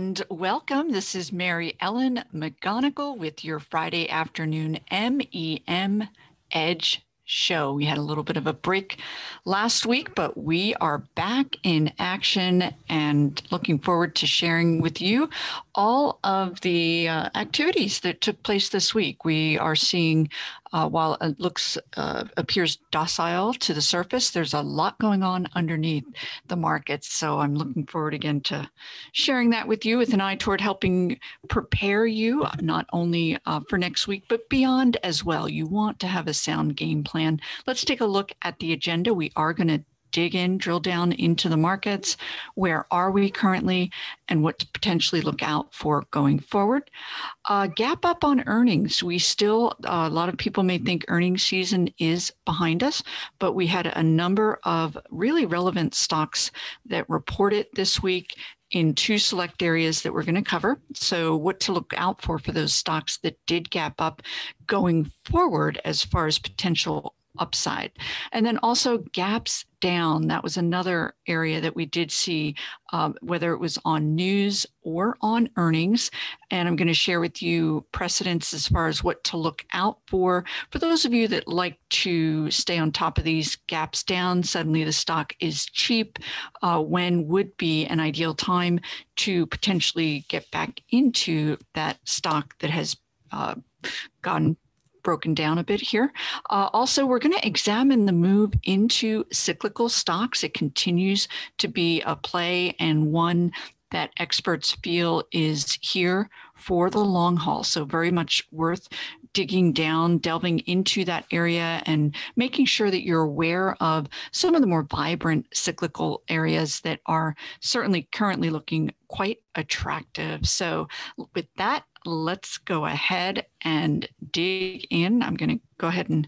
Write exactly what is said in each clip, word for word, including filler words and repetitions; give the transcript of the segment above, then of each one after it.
And welcome. This is Mary Ellen McGonigal with your Friday afternoon M E M Edge show. We had a little bit of a break last week, but we are back in action and looking forward to sharing with you all of the uh, activities that took place this week. We are seeing, uh, while it looks uh, appears docile to the surface, there's a lot going on underneath the markets. So I'm looking forward again to sharing that with you with an eye toward helping prepare you not only uh, for next week, but beyond as well. You want to have a sound game plan. Let's take a look at the agenda. We are going to dig in, drill down into the markets. Where are we currently and what to potentially look out for going forward? Uh, gap up on earnings. We still, uh, a lot of people may think earnings season is behind us, but we had a number of really relevant stocks that reported this week in two select areas that we're going to cover. So what to look out for for those stocks that did gap up going forward as far as potential upside. And then also gaps down. That was another area that we did see, um, whether it was on news or on earnings. And I'm going to share with you precedents as far as what to look out for. For those of you that like to stay on top of these gaps down, suddenly the stock is cheap, uh, when would be an ideal time to potentially get back into that stock that has uh, gone broken down a bit here. Uh, also, we're going to examine the move into cyclical stocks. It continues to be a play and one that experts feel is here for the long haul. So very much worth digging down, delving into that area and making sure that you're aware of some of the more vibrant cyclical areas that are certainly currently looking quite attractive. So with that, let's go ahead and dig in. I'm going to go ahead and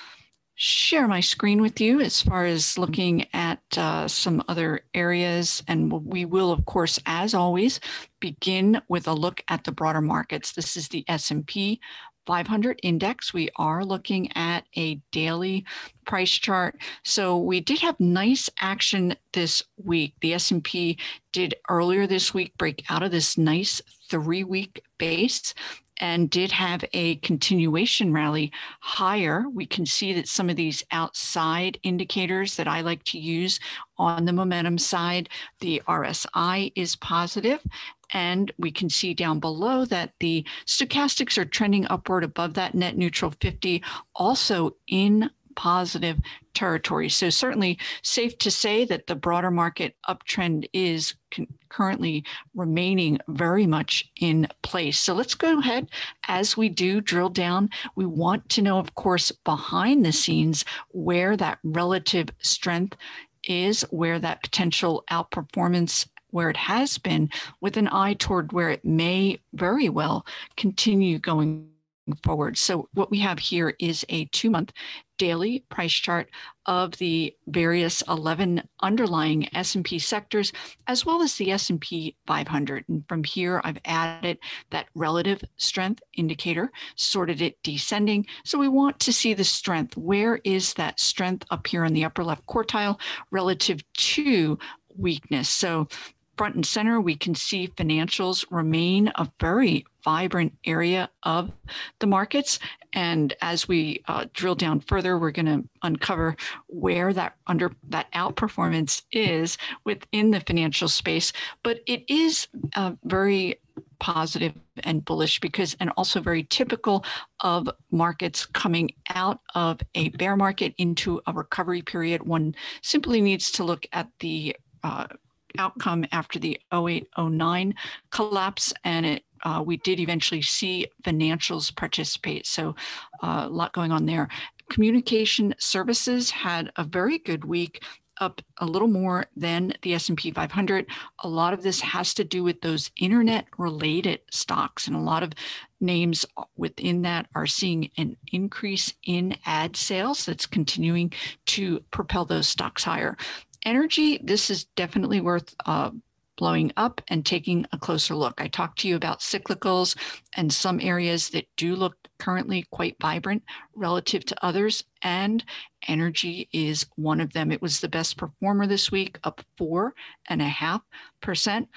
share my screen with you as far as looking at uh, some other areas. And we will, of course, as always, begin with a look at the broader markets. This is the S and P five hundred index. We are looking at a daily price chart. So we did have nice action this week. The S and P did earlier this week break out of this nice three-week base and did have a continuation rally higher. We can see that some of these outside indicators that I like to use on the momentum side, the R S I is positive. And we can see down below that the stochastics are trending upward above that net neutral fifty, also in positive territory. So certainly safe to say that the broader market uptrend is currently remaining very much in place. So let's go ahead as we do drill down. We want to know, of course, behind the scenes where that relative strength is, where that potential outperformance, where it has been, with an eye toward where it may very well continue going forward. So what we have here is a two-month daily price chart of the various eleven underlying S and P sectors, as well as the S and P five hundred. And from here, I've added that relative strength indicator, sorted it descending. So we want to see the strength. Where is that strength up here in the upper left quartile relative to weakness? So front and center, we can see financials remain a very vibrant area of the markets. And as we uh, drill down further, we're going to uncover where that under that outperformance is within the financial space. But it is uh, very positive and bullish because, and also very typical of markets coming out of a bear market into a recovery period. One simply needs to look at the uh, outcome after the oh eight oh nine collapse, and it uh, we did eventually see financials participate. So uh, a lot going on there. Communication services had a very good week, up a little more than the S and P five hundred. A lot of this has to do with those internet-related stocks, and a lot of names within that are seeing an increase in ad sales that's continuing to propel those stocks higher. Energy, this is definitely worth uh, blowing up and taking a closer look. I talked to you about cyclicals and some areas that do look currently quite vibrant relative to others, and energy is one of them. It was the best performer this week, up four and a half percent.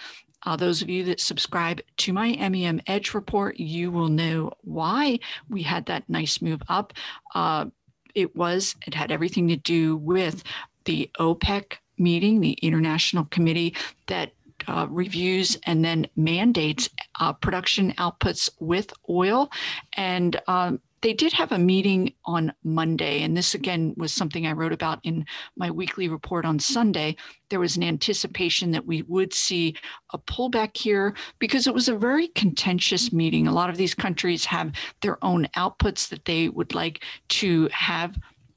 Uh, those of you that subscribe to my M E M Edge report, you will know why we had that nice move up. Uh, it was, it had everything to do with the OPEC meeting, the International Committee that uh, reviews and then mandates uh, production outputs with oil. And um, they did have a meeting on Monday, and this again was something I wrote about in my weekly report on Sunday. There was an anticipation that we would see a pullback here because it was a very contentious meeting. A lot of these countries have their own outputs that they would like to have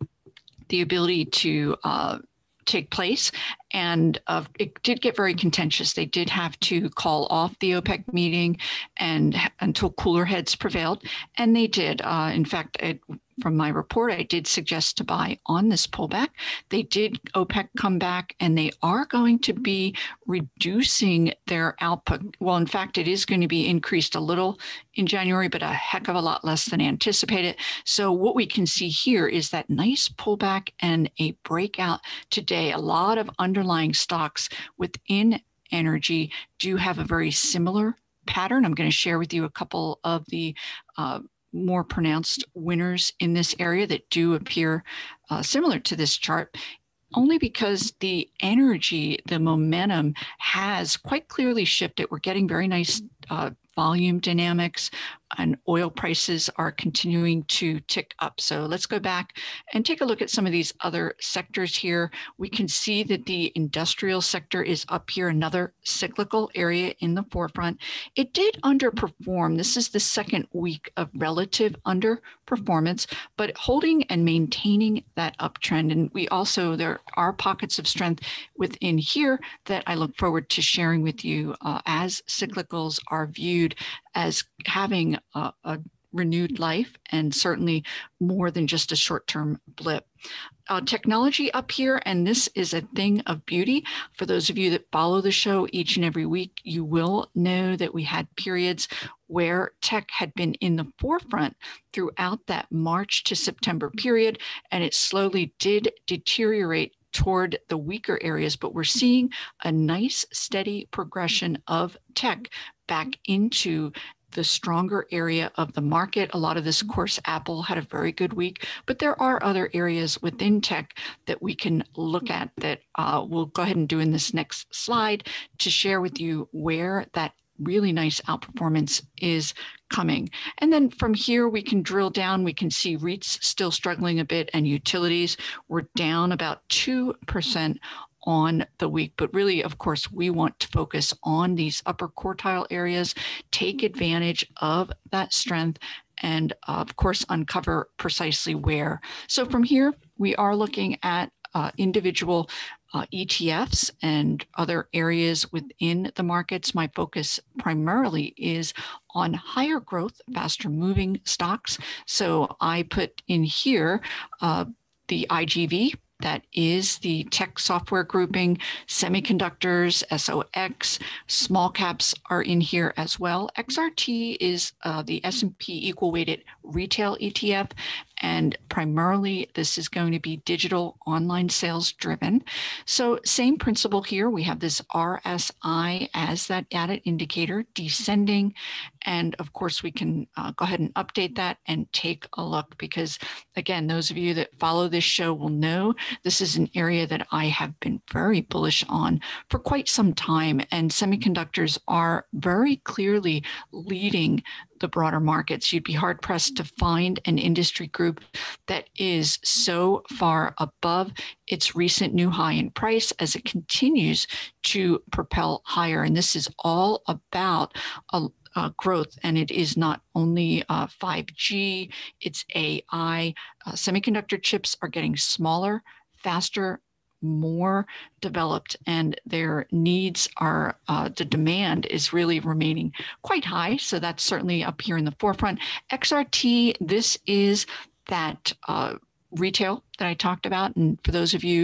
the ability to uh, take place. And uh, it did get very contentious. They did have to call off the OPEC meeting and until cooler heads prevailed. And they did. Uh, in fact, it, from my report, I did suggest to buy on this pullback. They did, OPEC come back, and they are going to be reducing their output. Well, in fact, it is going to be increased a little in January, but a heck of a lot less than anticipated. So what we can see here is that nice pullback and a breakout today. A lot of underlying stocks within energy do have a very similar pattern. I'm going to share with you a couple of the uh, more pronounced winners in this area that do appear uh, similar to this chart, only because the energy, the momentum has quite clearly shifted. We're getting very nice uh, volume dynamics, and oil prices are continuing to tick up. So let's go back and take a look at some of these other sectors here. We can see that the industrial sector is up here, another cyclical area in the forefront. It did underperform. This is the second week of relative underperformance, but holding and maintaining that uptrend. And we also, there are pockets of strength within here that I look forward to sharing with you uh, as cyclicals are viewed as having a, a renewed life and certainly more than just a short-term blip. Uh, technology up here, and this is a thing of beauty. For those of you that follow the show each and every week, you will know that we had periods where tech had been in the forefront throughout that March to September period, and it slowly did deteriorate toward the weaker areas, but we're seeing a nice steady progression of tech back into the stronger area of the market. A lot of this, of course, Apple had a very good week, but there are other areas within tech that we can look at that uh, we'll go ahead and do in this next slide to share with you where that really nice outperformance is coming. And then from here, we can drill down. We can see REITs still struggling a bit, and utilities were down about two percent on the week. But really, of course, we want to focus on these upper quartile areas, take advantage of that strength, and of course, uncover precisely where. So from here, we are looking at uh, individual uh, E T Fs and other areas within the markets. My focus primarily is on higher growth, faster moving stocks. So I put in here uh, the I G V. That is the tech software grouping, semiconductors, S O X, small caps are in here as well. X R T is uh, the S and P equal weighted retail E T F, and primarily this is going to be digital online sales driven. So same principle here. We have this R S I as that added indicator descending. And of course, we can uh, go ahead and update that and take a look, because again, those of you that follow this show will know this is an area that I have been very bullish on for quite some time. And semiconductors are very clearly leading the broader markets. You'd be hard pressed to find an industry group that is so far above its recent new high in price as it continues to propel higher. And this is all about a Uh, growth, and it is not only uh, five G, it's A I. Uh, semiconductor chips are getting smaller, faster, more developed, and their needs are, uh, the demand is really remaining quite high. So that's certainly up here in the forefront. X R T, this is that uh, retail that I talked about. And for those of you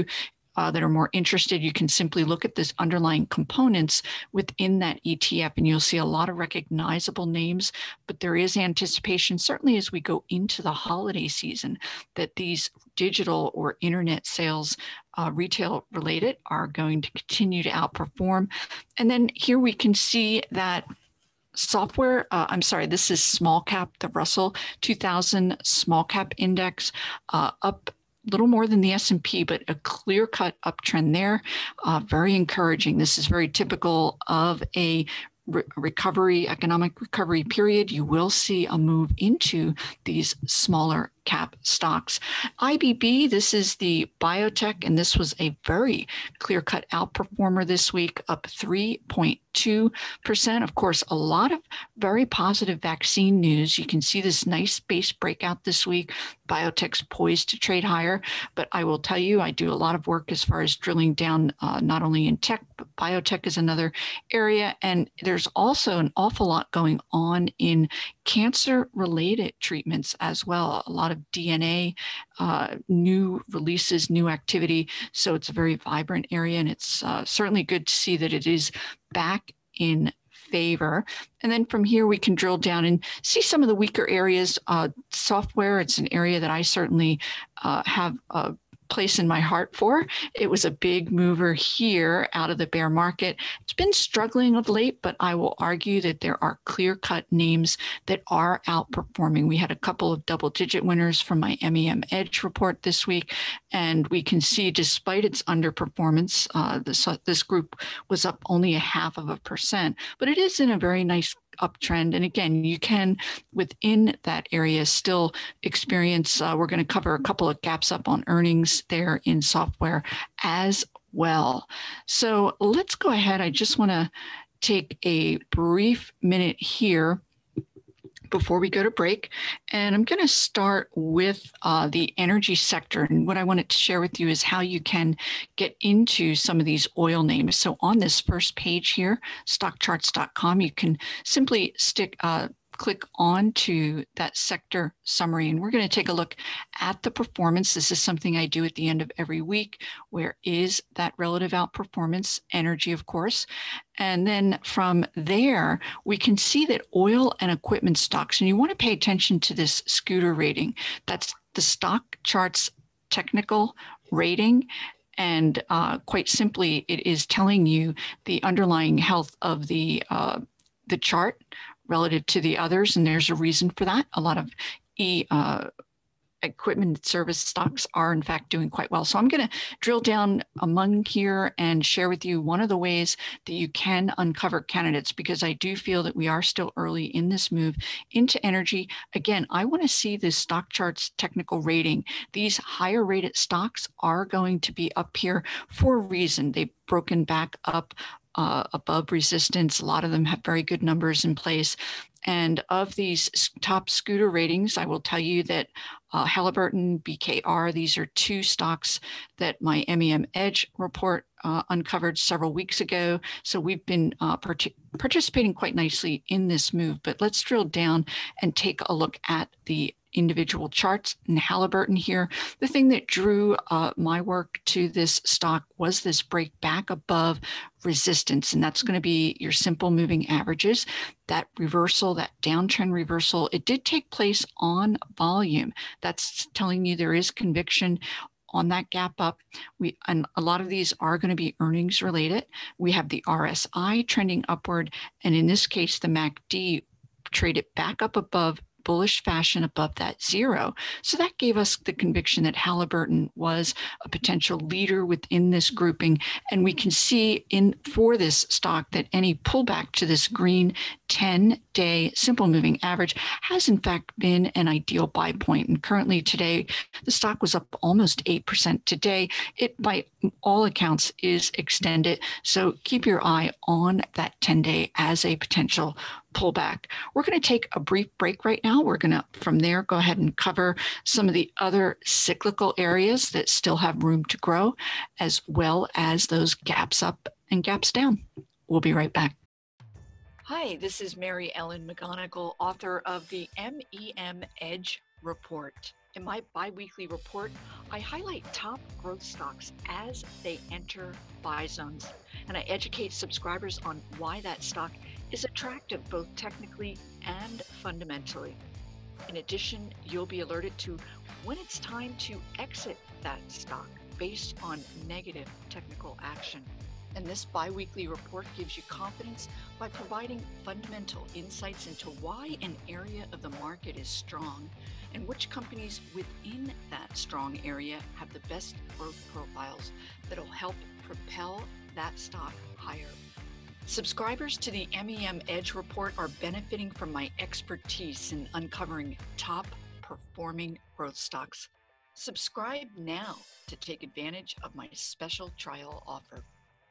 uh, that are more interested, you can simply look at this underlying components within that E T F, and you'll see a lot of recognizable names. But there is anticipation, certainly as we go into the holiday season, that these digital or internet sales, uh, retail related, are going to continue to outperform. And then here we can see that software, uh, I'm sorry, this is small cap, the Russell two thousand small cap index, uh, up a little more than the S and P, but a clear-cut uptrend there. Uh, very encouraging. This is very typical of a re recovery, economic recovery period. You will see a move into these smaller cap stocks. I B B, this is the biotech, and this was a very clear-cut outperformer this week, up three point two percent. Of course, a lot of very positive vaccine news. You can see this nice base breakout this week. Biotech's poised to trade higher, but I will tell you, I do a lot of work as far as drilling down, uh, not only in tech, but biotech is another area. And there's also an awful lot going on in cancer-related treatments as well. A lot of D N A, uh, new releases, new activity. So it's a very vibrant area, and it's uh, certainly good to see that it is back in favor. And then from here, we can drill down and see some of the weaker areas. Uh, software, it's an area that I certainly uh, have a place in my heart for. It was a big mover here out of the bear market. It's been struggling of late, but I will argue that there are clear-cut names that are outperforming. We had a couple of double-digit winners from my M E M Edge report this week, and we can see despite its underperformance, uh, this, uh, this group was up only a half of a percent, but it is in a very nice uptrend. And again, you can, within that area, still experience, uh, we're going to cover a couple of gaps up on earnings there in software as well. So let's go ahead. I just want to take a brief minute here before we go to break. And I'm going to start with uh, the energy sector. And what I wanted to share with you is how you can get into some of these oil names. So on this first page here, stock charts dot com, you can simply stick, uh, click on to that sector summary. And we're going to take a look at the performance. This is something I do at the end of every week. Where is that relative outperformance? Energy, of course. And then from there, we can see that oil and equipment stocks, and you want to pay attention to this scooter rating. That's the stock charts technical rating. And uh, quite simply, it is telling you the underlying health of the, uh, the chart relative to the others. And there's a reason for that. A lot of e uh, equipment service stocks are in fact doing quite well. So I'm going to drill down among here and share with you one of the ways that you can uncover candidates, because I do feel that we are still early in this move into energy. Again, I want to see this stock charts technical rating. These higher rated stocks are going to be up here for a reason. They've broken back up Uh, above resistance. A lot of them have very good numbers in place. And of these top scooter ratings, I will tell you that uh, Halliburton, B K R, these are two stocks that my M E M Edge report uh, uncovered several weeks ago. So we've been uh, part participating quite nicely in this move. But let's drill down and take a look at the individual charts. And Halliburton here, the thing that drew uh, my work to this stock was this break back above resistance, and that's going to be your simple moving averages. That reversal, that downtrend reversal, it did take place on volume. That's telling you there is conviction on that gap up. We, and a lot of these are going to be earnings related. We have the R S I trending upward, and in this case, the M A C D traded back up above bullish fashion above that zero. So that gave us the conviction that Halliburton was a potential leader within this grouping. And we can see in for this stock that any pullback to this green ten-day simple moving average has in fact been an ideal buy point. And currently today, the stock was up almost eight percent today. It, by all accounts, is extended. So keep your eye on that ten-day as a potential pullback. We're going to take a brief break right now. We're going to, from there, go ahead and cover some of the other cyclical areas that still have room to grow, as well as those gaps up and gaps down. We'll be right back. Hi, this is Mary Ellen McGonigal, author of the M E M Edge Report. In my bi-weekly report, I highlight top growth stocks as they enter buy zones, and I educate subscribers on why that stock is attractive both technically and fundamentally. In addition, you'll be alerted to when it's time to exit that stock based on negative technical action. And this bi-weekly report gives you confidence by providing fundamental insights into why an area of the market is strong and which companies within that strong area have the best growth profiles that'll help propel that stock higher. Subscribers to the M E M Edge report are benefiting from my expertise in uncovering top performing growth stocks. Subscribe now to take advantage of my special trial offer.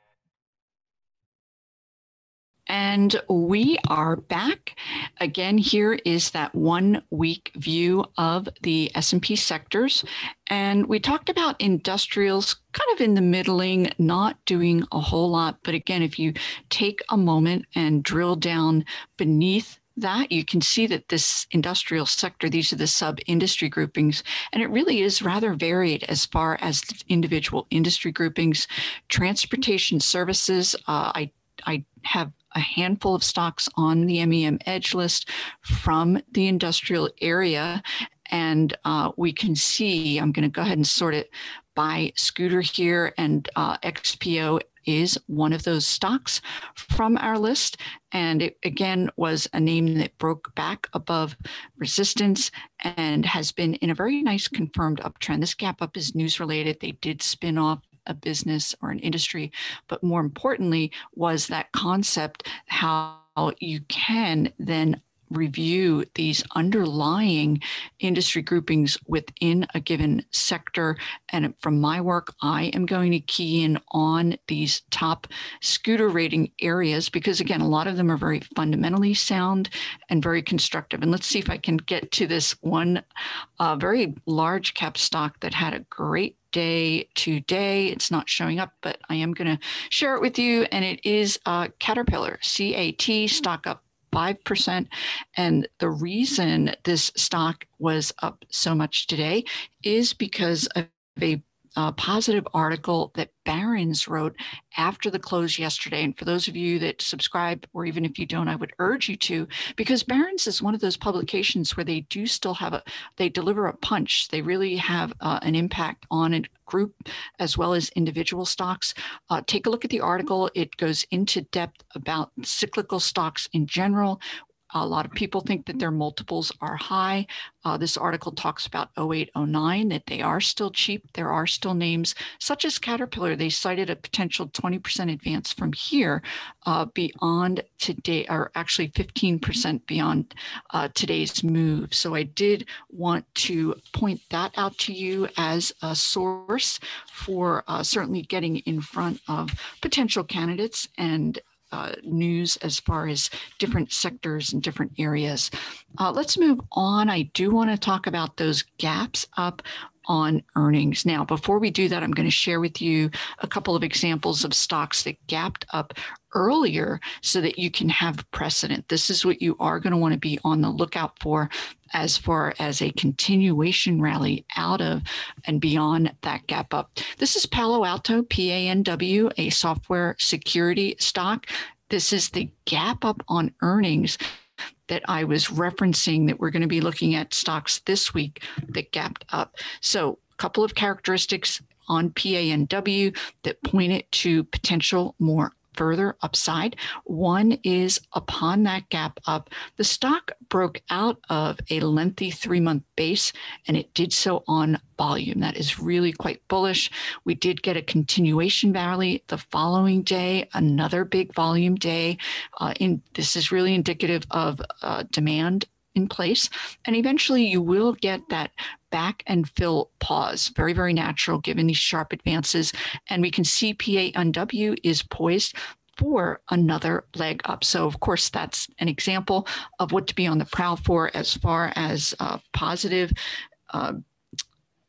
And we are back. Again, here is that one week view of the S and P sectors. And we talked about industrials kind of in the middling, not doing a whole lot. But again, if you take a moment and drill down beneath that, you can see that this industrial sector, these are the sub-industry groupings, and it really is rather varied as far as individual industry groupings. Transportation services, uh, I, I have a handful of stocks on the M E M Edge list from the industrial area. And uh, we can see, I'm going to go ahead and sort it by Scooter here, and uh, X P O is one of those stocks from our list. And it, again, was a name that broke back above resistance and has been in a very nice confirmed uptrend. This gap up is news related. They did spin off a business or an industry, but more importantly was that concept, how you can then review these underlying industry groupings within a given sector. And from my work, I am going to key in on these top Scooter rating areas because, again, a lot of them are very fundamentally sound and very constructive. And let's see if I can get to this one uh, very large cap stock that had a great day today. It's not showing up, but I am going to share it with you. And it is uh, Caterpillar, C A T, stock up five percent. And the reason this stock was up so much today is because of a uh, positive article that Barron's wrote after the close yesterday. And for those of you that subscribe, or even if you don't, I would urge you to, because Barron's is one of those publications where they do still have a, they deliver a punch. They really have uh, an impact on a group as well as individual stocks. Uh, take a look at the article. It goes into depth about cyclical stocks in general. A lot of people think that their multiples are high. Uh, this article talks about oh eight, oh nine, that they are still cheap. There are still names such as Caterpillar. They cited a potential twenty percent advance from here uh, beyond today, or actually fifteen percent beyond uh, today's move. So I did want to point that out to you as a source for uh, certainly getting in front of potential candidates and Uh, news as far as different sectors and different areas. Uh, let's move on. I do want to talk about those gaps up on earnings. Now, before we do that, I'm going to share with you a couple of examples of stocks that gapped up earlier so that you can have precedent. This is what you are going to want to be on the lookout for as far as a continuation rally out of and beyond that gap up. This is Palo Alto, P A N W, a software security stock. This is the gap up on earnings that I was referencing, that we're going to be looking at stocks this week that gapped up. So a couple of characteristics on P A N W that point it to potential more further upside. One is upon that gap up, the stock broke out of a lengthy three-month base, and it did so on volume. That is really quite bullish. We did get a continuation rally the following day, another big volume day. Uh, in, this is really indicative of uh, demand in place. And eventually you will get that back and fill pause. Very, very natural given these sharp advances. And we can see P A N W is poised for another leg up. So of course, that's an example of what to be on the prowl for as far as uh, positive uh,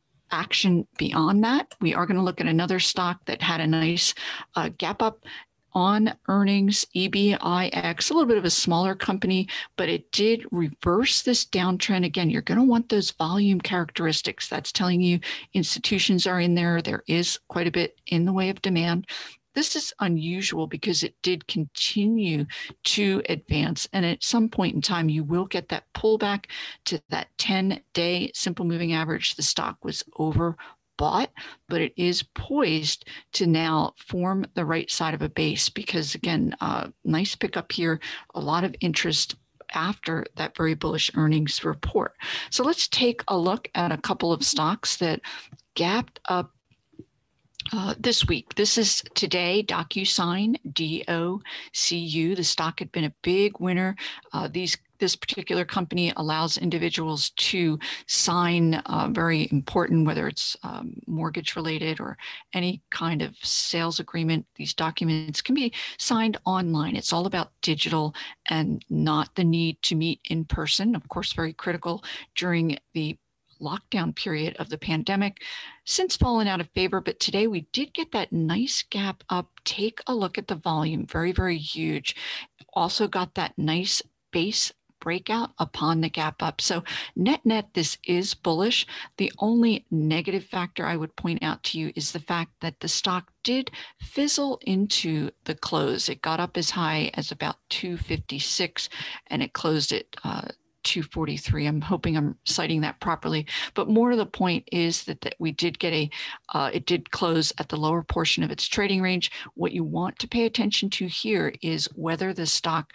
action beyond that. We are going to look at another stock that had a nice uh, gap up on earnings. E B I X, a little bit of a smaller company, but it did reverse this downtrend. Again, you're going to want those volume characteristics. That's telling you institutions are in there. There is quite a bit in the way of demand. This is unusual because it did continue to advance. And at some point in time, you will get that pullback to that ten-day simple moving average. The stock was over bought, but it is poised to now form the right side of a base because, again, uh, nice pickup here, a lot of interest after that very bullish earnings report. So let's take a look at a couple of stocks that gapped up Uh, this week. This is today, DocuSign, D O C U. The stock had been a big winner. Uh, these This particular company allows individuals to sign uh, very important, whether it's um, mortgage related or any kind of sales agreement. These documents can be signed online. It's all about digital and not the need to meet in person. Of course, very critical during the lockdown period of the pandemic, since fallen out of favor. But today we did get that nice gap up. Take a look at the volume, very, very huge. Also got that nice base breakout upon the gap up. So net net, this is bullish. The only negative factor I would point out to you is the fact that the stock did fizzle into the close. It got up as high as about two fifty-six and it closed at uh, two forty-three. I'm hoping I'm citing that properly. But more to the point is that, that we did get a, uh, it did close at the lower portion of its trading range. What you want to pay attention to here is whether the stock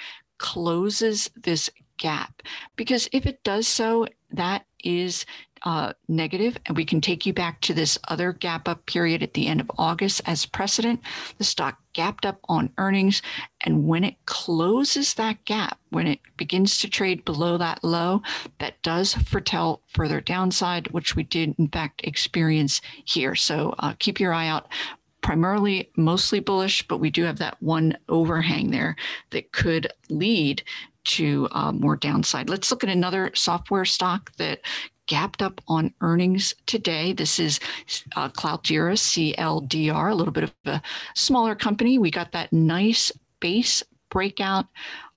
closes this gap, because if it does so, that is uh, negative, and we can take you back to this other gap up period at the end of August as precedent. The stock gapped up on earnings, and when it closes that gap, when it begins to trade below that low, that does foretell further downside, which we did in fact experience here. So uh, keep your eye out. Primarily mostly bullish, but we do have that one overhang there that could lead to uh, more downside. Let's look at another software stock that gapped up on earnings today. This is uh, Cloudera, C L D R, a little bit of a smaller company. We got that nice base breakout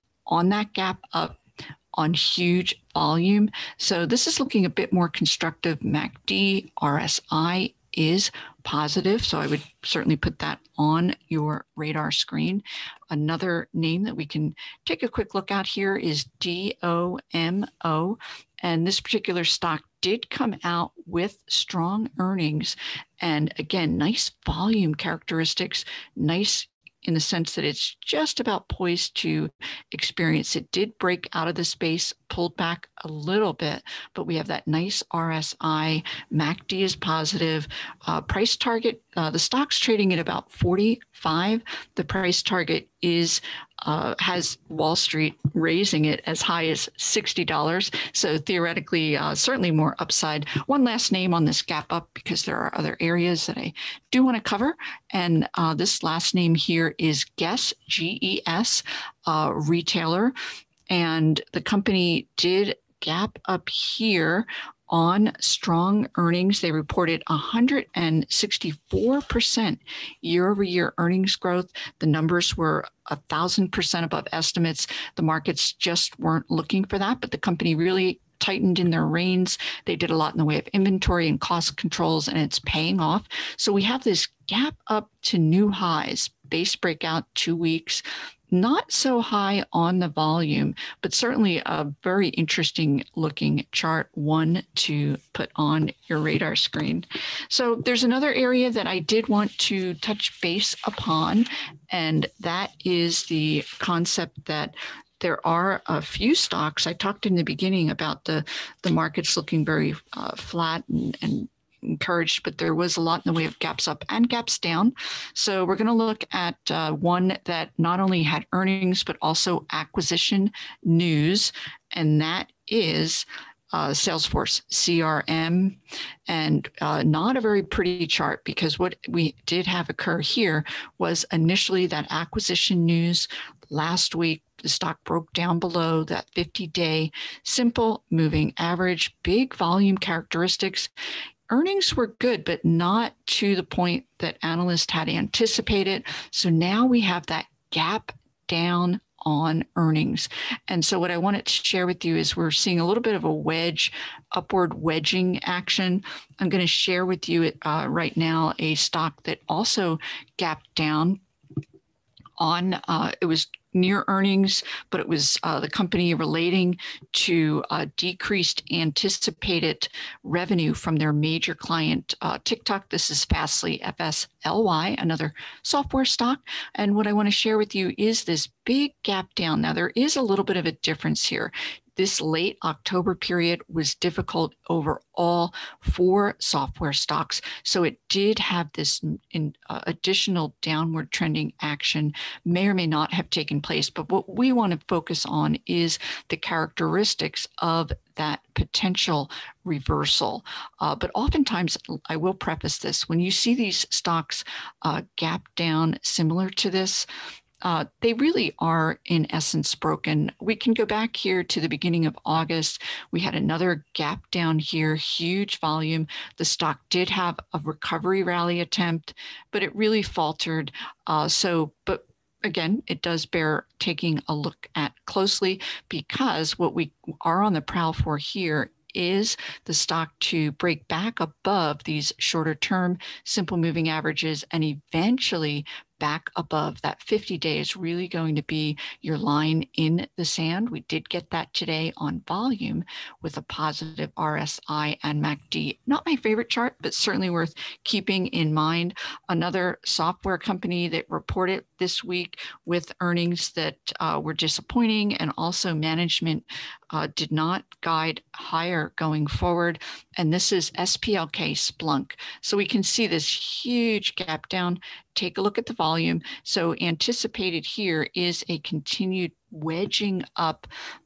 on that gap up on huge volume. So this is looking a bit more constructive. M A C D, R S I is positive. So I would certainly put that on your radar screen. Another name that we can take a quick look at here is D O M O. And this particular stock did come out with strong earnings. And again, nice volume characteristics, nice in the sense that it's just about poised to experience. It did break out of the space, pulled back a little bit, but we have that nice R S I. M A C D is positive. Uh, price target, uh, the stock's trading at about forty-five. The price target is uh, has Wall Street raising it as high as sixty dollars. So theoretically, uh, certainly more upside. One last name on this gap up, because there are other areas that I do want to cover. And uh, this last name here is Guess, G E S, uh, retailer. And the company did gap up here on strong earnings. They reported one hundred sixty-four percent year-over-year earnings growth. The numbers were one thousand percent above estimates. The markets just weren't looking for that, but the company really tightened in their reins. They did a lot in the way of inventory and cost controls, and it's paying off. So we have this gap up to new highs, base breakout, two weeks. Not so high on the volume, but certainly a very interesting looking chart, one to put on your radar screen. So there's another area that I did want to touch base upon, and that is the concept that there are a few stocks. I talked in the beginning about the, the markets looking very uh, flat and, and encouraged, but there was a lot in the way of gaps up and gaps down. So we're going to look at uh, one that not only had earnings, but also acquisition news, and that is uh, Salesforce, C R M, and uh, not a very pretty chart, because what we did have occur here was initially that acquisition news last week. The stock broke down below that fifty-day simple moving average, big volume characteristics. earnings were good, but not to the point that analysts had anticipated. So now we have that gap down on earnings. And so what I wanted to share with you is we're seeing a little bit of a wedge, upward wedging action. I'm going to share with you uh, right now a stock that also gapped down on, uh, it was near earnings, but it was uh, the company relating to uh, decreased anticipated revenue from their major client, uh, TikTok. This is Fastly, F S L Y, another software stock. And what I want to share with you is this big gap down. Now, there is a little bit of a difference here. This late October period was difficult overall for software stocks. So it did have this in, uh, additional downward trending action, may or may not have taken place. But what we want to focus on is the characteristics of that potential reversal. Uh, but oftentimes, I will preface this, when you see these stocks uh, gap down similar to this, Uh, they really are, in essence, broken. We can go back here to the beginning of August. We had another gap down here, huge volume. The stock did have a recovery rally attempt, but it really faltered. Uh, so, but again, it does bear taking a look at closely, because what we are on the prowl for here is the stock to break back above these shorter term simple moving averages and eventually back above that fifty days, really going to be your line in the sand. We did get that today on volume with a positive R S I and M A C D. Not my favorite chart, but certainly worth keeping in mind. Another software company that reported this week with earnings that uh, were disappointing, and also management uh, did not guide higher going forward. And this is S P L K Splunk. So we can see this huge gap down. Take a look at the volume. So anticipated here is a continued wedging up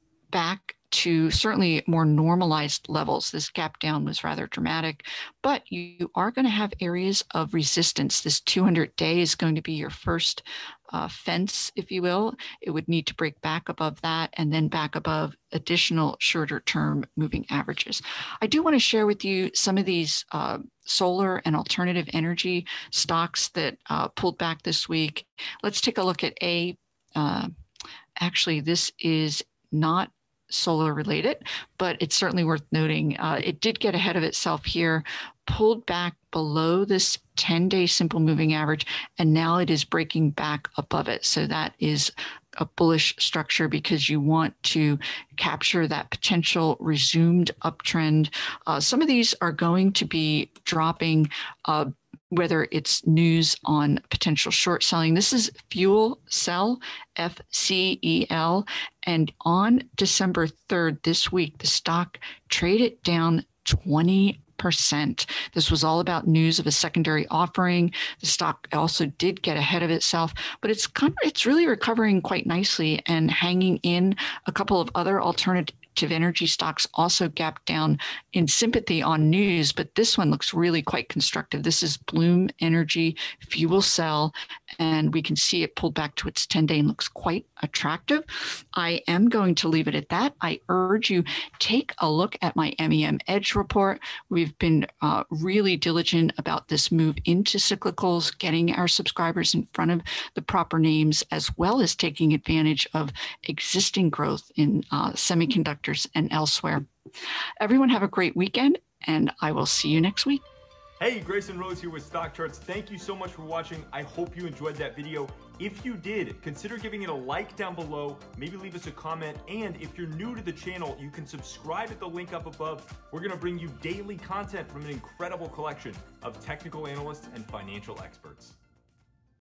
back to certainly more normalized levels. This gap down was rather dramatic, but you are going to have areas of resistance. This two hundred day is going to be your first uh, fence, if you will. It would need to break back above that and then back above additional shorter term moving averages. I do want to share with you some of these uh, solar and alternative energy stocks that uh, pulled back this week. Let's take a look at a, uh, actually, this is not solar related, but it's certainly worth noting. Uh, it did get ahead of itself here, pulled back below this ten day simple moving average, and now it is breaking back above it. So that is a bullish structure because you want to capture that potential resumed uptrend. Uh, some of these are going to be dropping, uh, whether it's news on potential short selling. This is Fuel Cell, F C E L. And on December third, this week, the stock traded down twenty percent. This was all about news of a secondary offering. The stock also did get ahead of itself, but it's it's really recovering quite nicely and hanging in. A couple of other alternative energy stocks also gapped down in sympathy on news, but this one looks really quite constructive. This is Bloom Energy Fuel Cell, and we can see it pulled back to its ten day and looks quite attractive. I am going to leave it at that. I urge you, take a look at my M E M Edge report. We've been uh, really diligent about this move into cyclicals, getting our subscribers in front of the proper names, as well as taking advantage of existing growth in uh, semiconductors and elsewhere. Everyone have a great weekend, and I will see you next week. Hey, Grayson Rose here with Stock Charts. Thank you so much for watching. I hope you enjoyed that video. If you did, consider giving it a like down below, maybe leave us a comment, and if you're new to the channel, you can subscribe at the link up above. We're gonna bring you daily content from an incredible collection of technical analysts and financial experts.